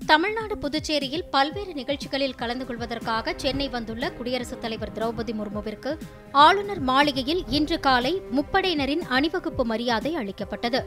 தமிழ்நாடு புதுச்சேரியில் பல்வேறு நிகழ்ச்சிகளில் கலந்து கொள்வதற்காக சென்னை வந்துள்ள குடியரசுத் தலைவர் திரௌபதி முர்முவிற்கு ஆளுநர் மாளிகையில் இன்று காலை முப்படையினரின் அணிவகுப்பு மரியாதை அளிக்கப்பட்டது.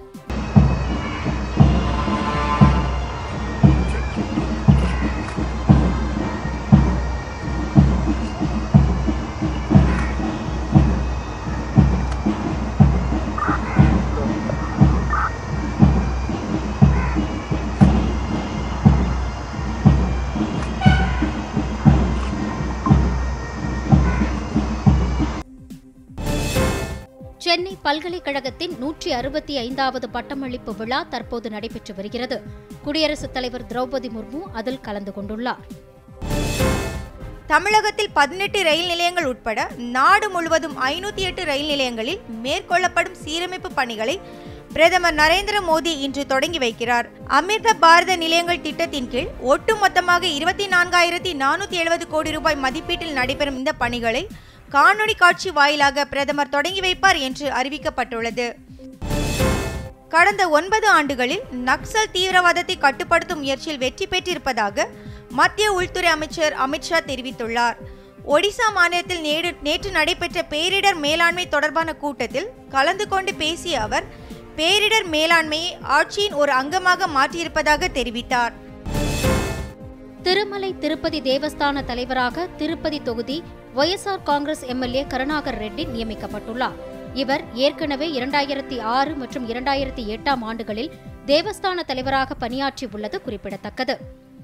சென்னை பல்கலைக்கழகத்தின் 165வது பட்டமளிப்பு விழா தற்போது நடைபெற்று வருகிறது. குடியரசுத் தலைவர் திரௌபதி முர்மு அதில் கலந்து கொண்டுள்ளார். தமிழகத்தில் 18 ரயில் நிலையங்கள் உட்பட நாடு முழுவதும் 508 ரயில் நிலையங்களில் மேற்கொள்ளப்படும் சீரமைப்பு பணிகளை பிரதமர் நரேந்திர மோடி இன்று தொடங்கி வைக்கிறார். அமிர்த பாரத நிலையங்கள் திட்டத்தின் கீழ் ஒட்டுமொத்தமாக 24,470 கோடி ரூபாய் மதிப்பீட்டில் நடைபெறும் இந்த பணிகளை காணொலி காட்சி வாயிலாக பிரதமர் தொடங்கி வைப்பார் என்று அறிவிக்கப்பட்டுள்ளது. கடந்த 9 ஆண்டுகளில் நக்சல் தீவிரவாதத்தை கட்டுப்படுத்தும் முயற்சியில் வெற்றி பெற்றிருப்பதாக மத்திய உள்துறை அமைச்சர் அமித்ஷா தெரிவித்துள்ளார். ஒடிசா மாநிலத்தில் நேற்று நடைபெற்ற பேரிடர் மேலாண்மை தொடர்பான கூட்டத்தில் கலந்து கொண்டு பேசிய அவர் பேரிடர் மேலாண்மையை ஆட்சியின் ஒரு அங்கமாக மாற்றியிருப்பதாக தெரிவித்தார். திருமலை திருப்பதி தேவஸ்தான தலைவராக திருப்பதி தொகுதி ஒய்எஸ்ஆர் காங்கிரஸ் எம்எல்ஏ கருணாகர் ரெட்டி நியமிக்கப்பட்டுள்ளார். இவர் ஏற்கனவே 2006 மற்றும் 2008 ஆண்டுகளில் தேவஸ்தான தலைவராக பணியாற்றியுள்ளது குறிப்பிடத்தக்கது.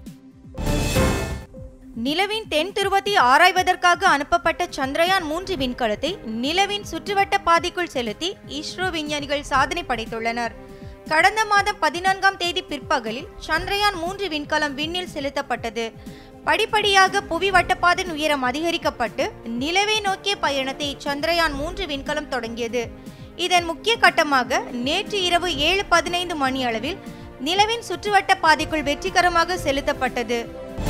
நிலவின் தென் துருவத்தை ஆராய்வதற்காக அனுப்பப்பட்ட சந்திரயான் 3 விண்கலத்தை நிலவின் சுற்றுவட்ட பாதைக்குள் செலுத்தி இஸ்ரோ விஞ்ஞானிகள் சாதனை படைத்துள்ளனர். கடந்த மாதம் 14ஆம் தேதி பிற்பகலில் சந்திரயான் 3 விண்கலம் விண்ணில் செலுத்தப்பட்டது. படிப்படியாக புவி வட்டப்பாதையின் உயரம் அதிகரிக்கப்பட்டு நிலவை நோக்கிய பயணத்தை சந்திரயான் 3 விண்கலம் தொடங்கியது. இதன் முக்கிய கட்டமாக நேற்று இரவு 7:15 மணி அளவில் நிலவின் சுற்றுவட்ட பாதைக்குள் வெற்றிகரமாக செலுத்தப்பட்டது.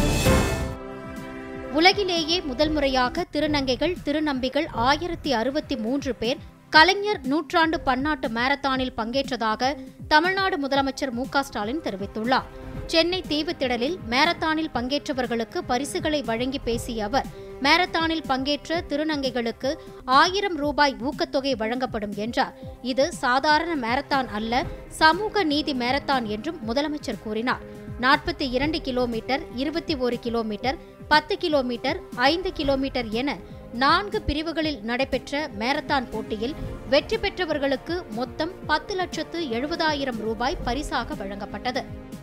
உலகிலேயே முதல் முறையாக திருநங்கைகள் திருநம்பிகள் 1063 பேர் கலைஞர் நூற்றாண்டு பன்னாட்டு மாரத்தானில் பங்கேற்றதாக தமிழ்நாடு முதலமைச்சர் மு.க.ஸ்டாலின் தெரிவித்துள்ளார். சென்னை தீவுத்திடலில் மாரத்தானில் பங்கேற்றவர்களுக்கு பரிசுகளை வழங்கி பேசிய அவர் மாரத்தானில் பங்கேற்ற திருநங்கைகளுக்கு 1000 ரூபாய் ஊக்கத்தொகை வழங்கப்படும் என்றார். இது சாதாரண மாரத்தான் அல்ல, சமூக நீதி மாரத்தான் என்றும் முதலமைச்சர் கூறினார். 42 கிலோமீட்டர், 21 கிலோமீட்டர், 10 கிலோமீட்டர், 5 கிலோமீட்டர் என 4 பிரிவுகளில் நடைபெற்ற மாரத்தான் போட்டியில் வெற்றி பெற்றவர்களுக்கு மொத்தம் 10,70,000 ரூபாய் பரிசாக வழங்கப்பட்டது.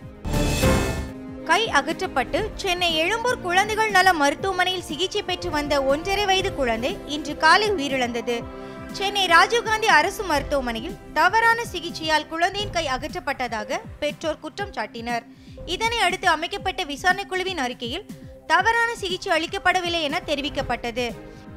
கை அகற்றப்பட்டு சென்னை எழும்பூர் குழந்தைகள் நல மருத்துவமனையில் சிகிச்சை பெற்று வந்த 1.5 வயது குழந்தை இன்று காலை உயிரிழந்தது. சென்னை ராஜீவ்காந்தி அரசு மருத்துவமனையில் தவறான சிகிச்சையால் குழந்தையின் கை அகற்றப்பட்டதாக பெற்றோர் குற்றம் சாட்டினர். இதனை அடுத்து அமைக்கப்பட்ட விசாரணை குழுவின் அறிக்கையில் தவறான சிகிச்சை அளிக்கப்படவில்லை என தெரிவிக்கப்பட்டது.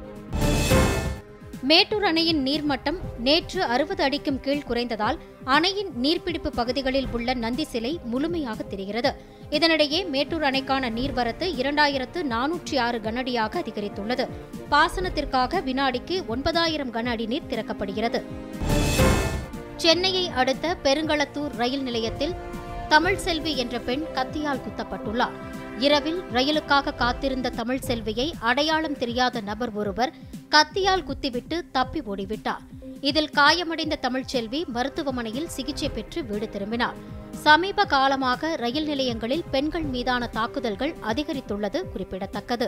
மேட்டூர் அணையின் நீர்மட்டம் நேற்று 60 அடிக்கும் கீழ் குறைந்ததால் அணையின் நீர்பிடிப்பு பகுதிகளில் உள்ள நந்தி சிலை முழுமையாக தெரிகிறது. இதனிடையே மேட்டூர் அணைக்கான நீர்வரத்து 2406 கனஅடியாக அதிகரித்துள்ளது. பாசனத்திற்காக வினாடிக்கு 9000 கன அடி நீர் திறக்கப்படுகிறது. சென்னையை அடுத்த பெருங்களத்தூர் ரயில் நிலையத்தில் தமிழ்செல்வி என்ற பெண் கத்தியால் குத்தப்பட்டுள்ளார். இரவில் ரயிலுக்காக காத்திருந்த தமிழ்செல்வியை அடையாளம் தெரியாத நபர் ஒருவர் கத்தியால் குத்திவிட்டு தப்பி ஓடிவிட்டார். இதில் காயமடைந்த தமிழ்செல்வி மருத்துவமனையில் சிகிச்சை பெற்று வீடு திரும்பினார். சமீப காலமாக ரயில் நிலையங்களில் பெண்கள் மீதான தாக்குதல்கள் அதிகரித்துள்ளது குறிப்பிடத்தக்கது.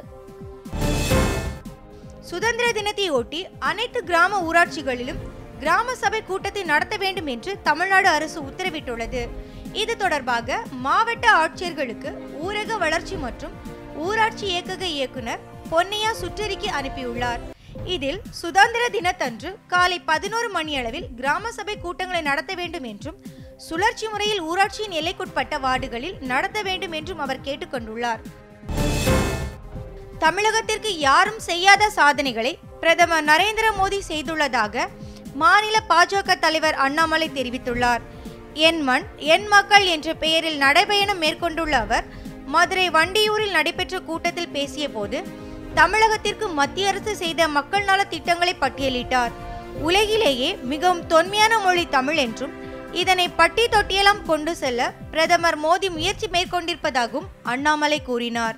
சுதந்திர தினத்தை ஒட்டி அனைத்து கிராம ஊராட்சிகளிலும் கிராம சபை கூட்டத்தை நடத்த வேண்டும் என்று தமிழ்நாடு அரசு உத்தரவிட்டுள்ளது. இது தொடர்பாக மாவட்ட ஆட்சியர்களுக்கு ஊரக வளர்ச்சி மற்றும் ஊராட்சி இயக்கக இயக்குனர் பொன்னையா சுற்றறிக்கை அனுப்பியுள்ளார். இதில் சுதந்திர தினத்தன்று காலை 11 மணியளவில் கிராம சபை கூட்டங்களை நடத்த வேண்டும் என்றும் சுழற்சி முறையில் ஊராட்சியின் எல்லைக்குட்பட்ட வார்டுகளில் நடத்த வேண்டும் என்றும் அவர் கேட்டுக்கொண்டுள்ளார். தமிழகத்திற்கு யாரும் செய்யாத சாதனைகளை பிரதமர் நரேந்திர மோடி செய்துள்ளதாக மாநில பாஜக தலைவர் அண்ணாமலை தெரிவித்துள்ளார். என் மண் என் மக்கள் என்ற பெயரில் நடைபயணம் மேற்கொண்டுள்ள அவர் மதுரை வண்டியூரில் நடைபெற்ற கூட்டத்தில் பேசிய போது தமிழகத்திற்கு மத்திய அரசு செய்த மக்கள் நல திட்டங்களை பட்டியலிட்டார். உலகிலேயே மிகவும் தொன்மையான மொழி தமிழ் என்றும் இதனை பட்டி தொட்டியெல்லாம் கொண்டு செல்ல பிரதமர் மோடி முயற்சி மேற்கொண்டிருப்பதாகவும் அண்ணாமலை கூறினார்.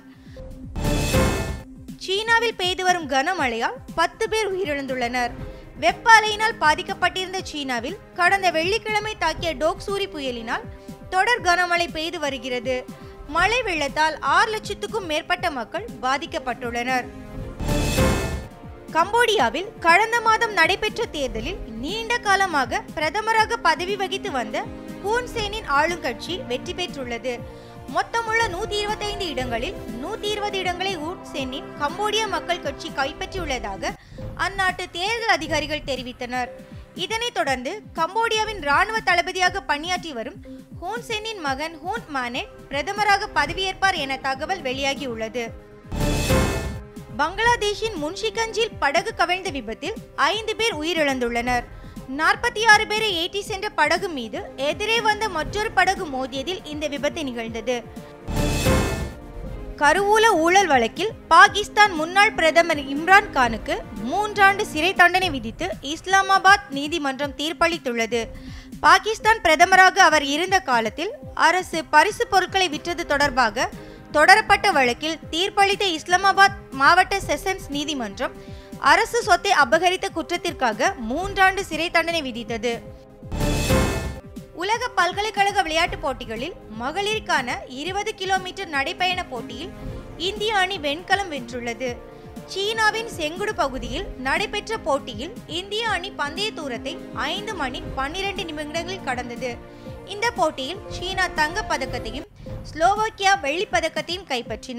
சீனாவில் பெய்து வரும் கனமழையால் 10 பேர் உயிரிழந்துள்ளனர். வெப்ப அலையினால் பாதிக்கப்பட்டிருந்த சீனாவில் கடந்த வெள்ளிக்கிழமை தாக்கிய டோக்சூரி புயலினால் தொடர் கனமழை பெய்து வருகிறது. மழை வெள்ளத்தால் 6 லட்சத்துக்கும் மேற்பட்ட மக்கள் பாதிக்கப்பட்டுள்ளனர். கம்போடியாவில் கடந்த மாதம் நடைபெற்ற தேர்தலில் நீண்ட காலமாக பிரதமராக பதவி வகித்து வந்த ஹூன் செனின் ஆளுங்கட்சி வெற்றி பெற்றுள்ளது. மொத்தமுள்ள 125 இடங்களில் 120 இடங்களை ஹூன் செனின் கம்போடிய மக்கள் கட்சி கைப்பற்றியுள்ளதாக அந்நாட்டு தேர்தல் அதிகாரிகள் தெரிவித்தனர். இதனைத் தொடர்ந்து கம்போடியாவின் இராணுவ தளபதியாக பணியாற்றி வரும் ஹூன் செனின் மகன் ஹூன் மானெட் பிரதமராக பதவியேற்பார் என தகவல் வெளியாகியுள்ளது. பங்களாதேஷின் முன்ஷிகஞ்சில் படகு கவிழ்ந்த விபத்தில் 5 பேர் உயிரிழந்துள்ளனர். 46 பேரை ஏற்றி சென்ற படகு மீது எதிரே வந்த மற்றொரு படகு மோதியதில் இந்த விபத்து நிகழ்ந்தது. கருவூல ஊழல் வழக்கில் பாகிஸ்தான் முன்னாள் பிரதமர் இம்ரான் கானுக்கு 3 ஆண்டு சிறை தண்டனை விதித்து இஸ்லாமாபாத் நீதிமன்றம் தீர்ப்பளித்துள்ளது. பாகிஸ்தான் பிரதமராக அவர் இருந்த காலத்தில் அரசு பரிசு பொருட்களை விற்றது தொடர்பாக தொடரப்பட்ட வழக்கில் தீர்ப்பளித்த இஸ்லாமாபாத் மாவட்ட செஷன்ஸ் நீதிமன்றம் அரசு சொத்தை அபகரித்த குற்றத்திற்காக 3 ஆண்டு சிறை தண்டனை விதித்தது. உலக பல்கலைக்கழக விளையாட்டுப் போட்டிகளில் மகளிருக்கான 20 கிலோமீட்டர் நடைப்பயண போட்டியில் இந்திய அணி வெண்கலம் வென்றுள்ளது. சீனாவின் செங்குடு பகுதியில் நடைபெற்ற போட்டியில் இந்திய அணி பந்தய தூரத்தை 5 மணி 12 நிமிடங்களில் கடந்தது. இந்த போட்டியில் சீனா தங்கப் பதக்கத்தையும் ஸ்லோவாக்கியா வெள்ளிப் பதக்கத்தையும் கைப்பற்றின.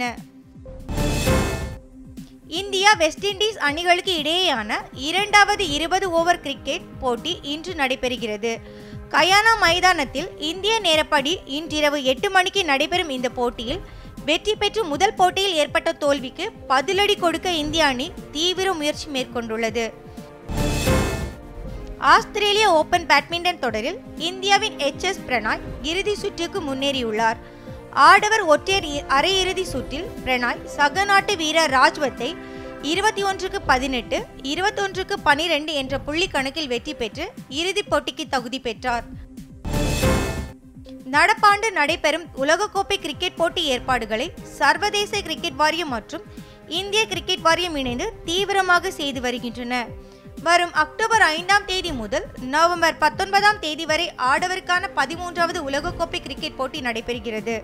இந்தியா வெஸ்ட் இண்டீஸ் அணிகளுக்கு இடையேயான 2வது 20 ஓவர் கிரிக்கெட் போட்டி இன்று நடைபெறுகிறது. கயானா மைதானத்தில் இந்திய நேரப்படி இன்றிரவு 8 மணிக்கு நடைபெறும் இந்த போட்டியில் வெற்றி பெற்று முதல் போட்டியில் ஏற்பட்ட தோல்விக்கு பதிலடி கொடுக்க இந்திய அணி தீவிர முயற்சி மேற்கொண்டுள்ளது. ஆஸ்திரேலிய ஓபன் பேட்மிண்டன் தொடரில் இந்தியாவின் HS பிரணாய் இறுதி சுற்றுக்கு முன்னேறியுள்ளார். ஆடவர் ஒற்றையர் அரையிறுதி சுற்றில் பிரணாய் சக நாட்டு வீரர் ராஜ்வத்தை 21-18, 21-12 என்ற புள்ளி கணக்கில் வெற்றி பெற்று இறுதிப் போட்டிக்கு தகுதி பெற்றார். நடப்பாண்டு நடைபெறும் உலகக்கோப்பை கிரிக்கெட் போட்டி ஏற்பாடுகளை சர்வதேச கிரிக்கெட் வாரியம் மற்றும் இந்திய கிரிக்கெட் வாரியம் இணைந்து தீவிரமாக செய்து வருகின்றன. வரும் அக்டோபர் 5ஆம் தேதி முதல் நவம்பர் 19ஆம் தேதி வரை ஆடவருக்கான 13வது உலகக்கோப்பை கிரிக்கெட் போட்டி நடைபெறுகிறது.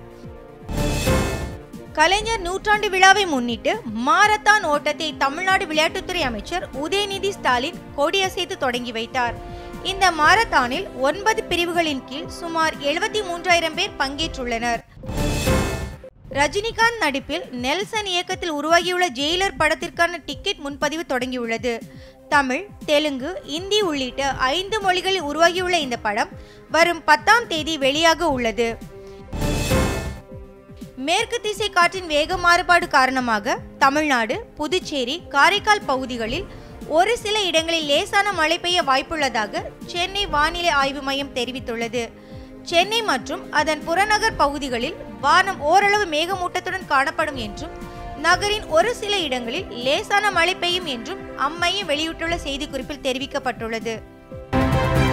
கலைஞர் நூற்றாண்டு விழாவை முன்னிட்டு மாரத்தான் ஓட்டத்தை தமிழ்நாடு விளையாட்டுத்துறை அமைச்சர் உதயநிதி ஸ்டாலின் கொடியசைத்து தொடங்கி வைத்தார். இந்த மாரத்தானில் 9 பிரிவுகளின் கீழ் சுமார் 73,000 பேர் பங்கேற்றுள்ளனர். ரஜினிகாந்த் நடிப்பில் நெல்சன் இயக்கத்தில் உருவாகியுள்ள ஜெயிலர் படத்திற்கான டிக்கெட் முன்பதிவு தொடங்கியுள்ளது. தமிழ், தெலுங்கு, இந்தி உள்ளிட்ட 5 மொழிகளில் உருவாகியுள்ள இந்த படம் வரும் 10ஆம் தேதி வெளியாக உள்ளது. மேற்கு திசை காற்றின் வேக மாறுபாடு காரணமாக தமிழ்நாடு, புதுச்சேரி, காரைக்கால் பகுதிகளில் ஒரு சில இடங்களில் லேசான மழை பெய்ய வாய்ப்புள்ளதாக சென்னை வானிலை ஆய்வு மையம் தெரிவித்துள்ளது. சென்னை மற்றும் அதன் புறநகர் பகுதிகளில் வானம் ஓரளவு மேகமூட்டத்துடன் காணப்படும் என்றும் நகரின் ஒரு சில இடங்களில் லேசான மழை பெய்யும் என்றும் அம்மையம் வெளியிட்டுள்ள செய்திக்குறிப்பில் தெரிவிக்கப்பட்டுள்ளது.